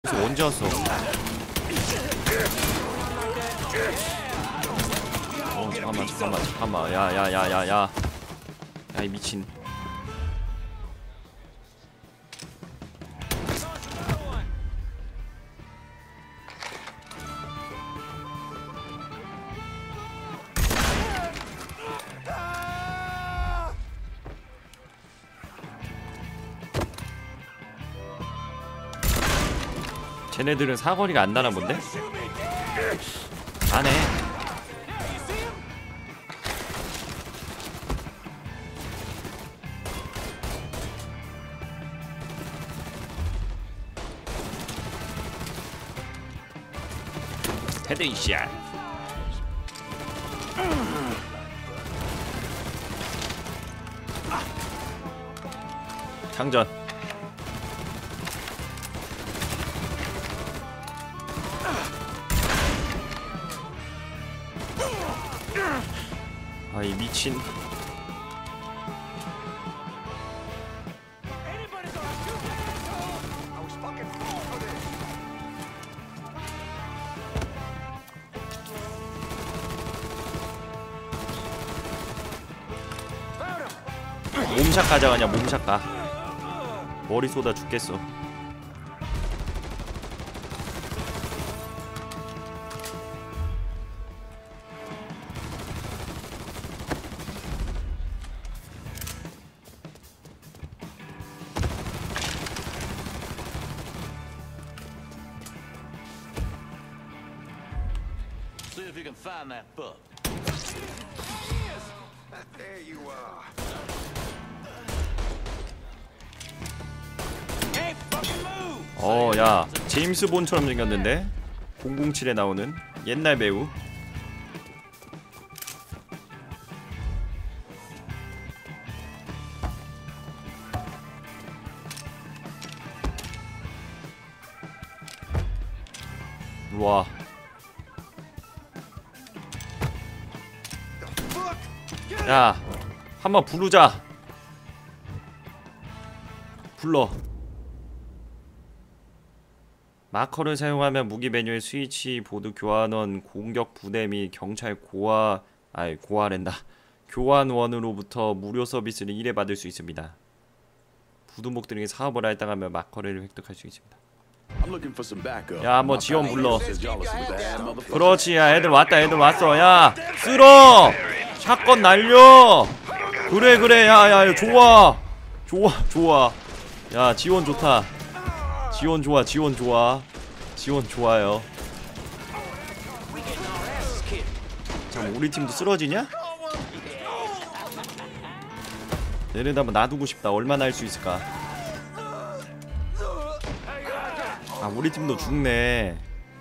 그래서 언제 왔어? 잠깐만. 야, 이 미친. 쟤네들은 사거리가 안 나나 본데? 안 해. 헤드샷. 장전. 아, 이 미친. 몸샷 가자. 그냥 몸샷 가. 머리 쏟아 죽겠어. See if you can find that book. There you are. Hey, fucking move! 야, 제임스 본처럼 생겼는데? 007에 나오는 옛날 배우. 와. 야, 한번 부르자. 불러. 마커를 사용하면 무기 메뉴의 스위치, 보드 교환원, 공격 부대 및 경찰 교환원으로부터 무료 서비스를 1회 받을 수 있습니다. 부두목들에게 사업을 할당하며 마커를 획득할 수 있습니다. 야, 한번 지원 불러. 그렇지. 야, 애들 왔어. 야, 쓸어. 샷건 날려. 그래. 야, 좋아. 야, 지원 좋다. 지원 좋아요. 잠깐, 우리 팀도 쓰러지냐? 얘네들 한번 놔두고 싶다. 얼마나 할 수 있을까? 아, 우리 팀도 죽네.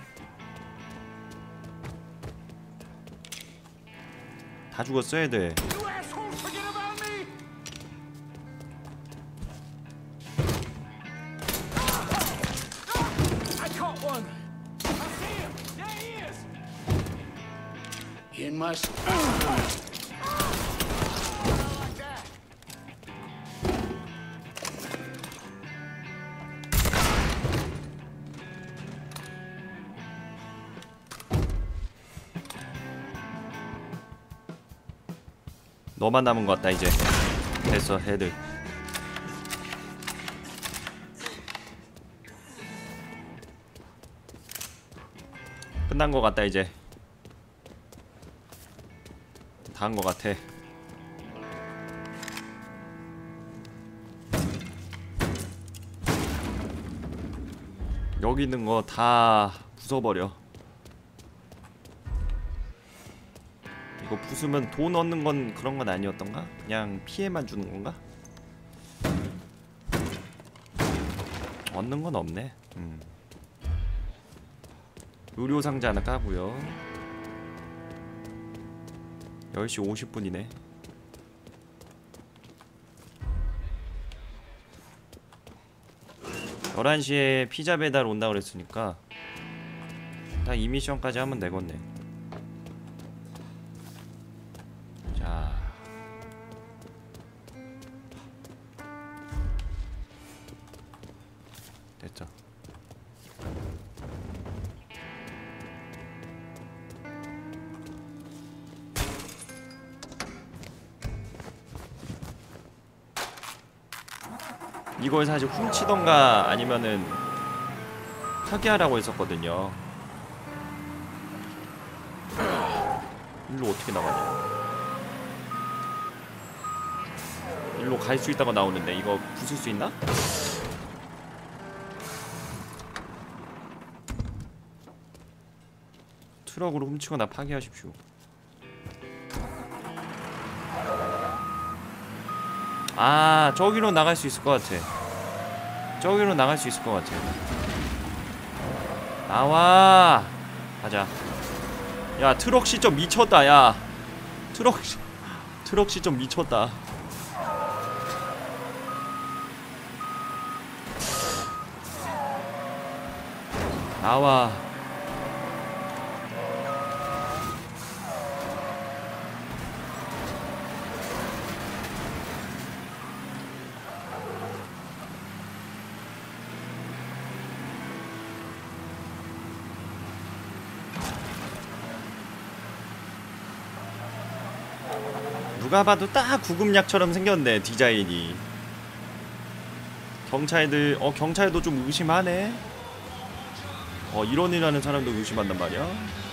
다 죽었어, 애들. 너만 남은 것 같다. 이제 됐어. 헤드 끝난 것 같다. 이제 다 한 것 같아. 여기 있는 거 다 부숴버려. 이거 부수면 돈 얻는 건 그런 건 아니었던가? 그냥 피해만 주는 건가? 얻는 건 없네. 의료 상자 하나 까고요. 10시 50분이네. 11시에 피자 배달 온다 그랬으니까 딱 이 미션까지 하면 되겠네. 자, 됐죠. 이걸 사실 훔치던가 아니면은 파괴하라고 했었거든요. 일로 어떻게 나가냐? 일로 갈 수 있다고 나오는데 이거 부술 수 있나? 트럭으로 훔치거나 파괴하십시오. 아, 저기로 나갈 수 있을 것 같아. 저기로 나갈 수 있을 것 같아. 나와. 가자. 야, 트럭 시점 미쳤다. 야, 트럭 시점 미쳤다. 나와. 누가 봐도 딱 구급약처럼 생겼네, 디자인이. 경찰들, 경찰도 좀 의심하네. 이런이라는 사람도 의심한단 말이야.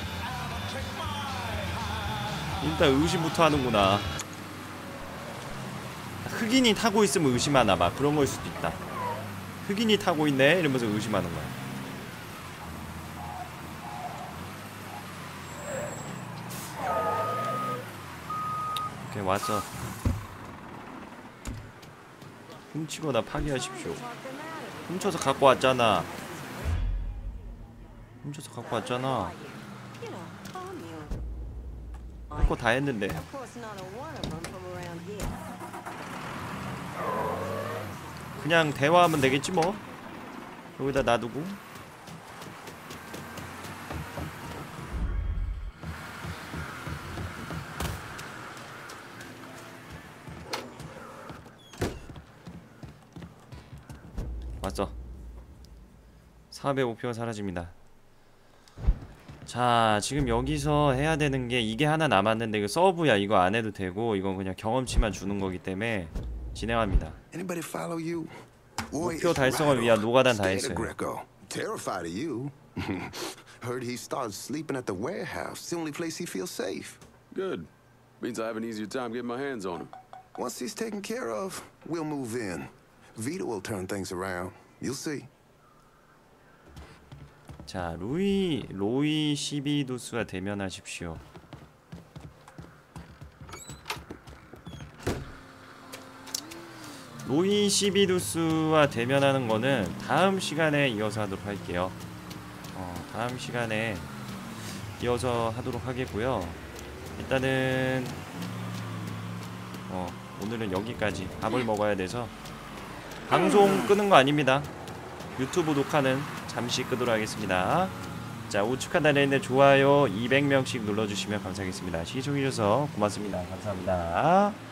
일단 의심부터 하는구나. 흑인이 타고 있으면 의심하나봐. 그런 걸 수도 있다. 흑인이 타고 있네 이러면서 의심하는 거야. 오케이, 왔어. 훔치거나 파괴하십시오. 훔쳐서 갖고 왔잖아. 훔쳐서 갖고 왔잖아. 할 거 다 했는데. 그냥 대화하면 되겠지 뭐. 여기다 놔두고. 왔어. 사업의 목표가 사라집니다. 자, 지금 여기서 해야 되는 게 이게 하나 남았는데 이거 서브야. 이거 안 해도 되고 이건 그냥 경험치만 주는 거기 때문에 진행합니다. 목표 달성을 위한 노가단 다 했어요. Terrified of you. Heard he started sleeping at the warehouse. It's the only place he feels safe. Good. Means I have an easier time getting my hands on him. Once he's taken care of, we'll move in. Vito will turn things around. You'll see. 자, 로이 시비두스와 대면하십시오. 로이 시비두스와 대면하는 거는 다음 시간에 이어서 하도록 할게요. 다음 시간에 이어서 하도록 하겠고요. 일단은 오늘은 여기까지. 밥을 먹어야 돼서 방송 끄는 거 아닙니다. 유튜브 녹화는 잠시 끄도록 하겠습니다. 자, 우측 하단에 있는 좋아요 200명씩 눌러주시면 감사하겠습니다. 시청해주셔서 고맙습니다. 감사합니다.